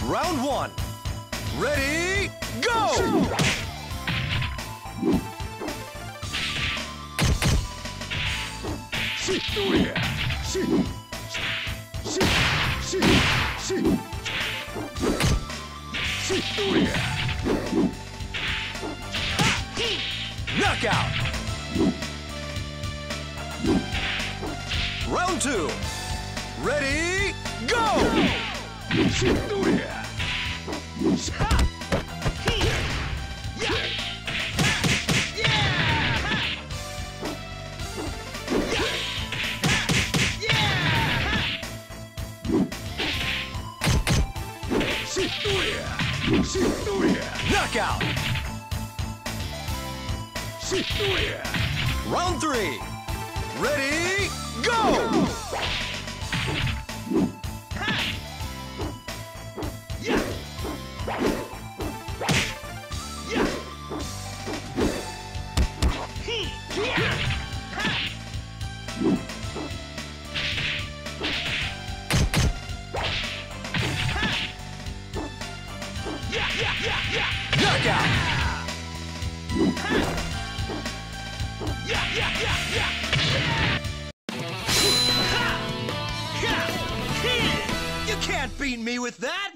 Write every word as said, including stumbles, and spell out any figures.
Round one. Ready, go! Knockout! Round two. Ready, go! Knockout! Round three. Ready, go! Knockout! You can't beat me with that!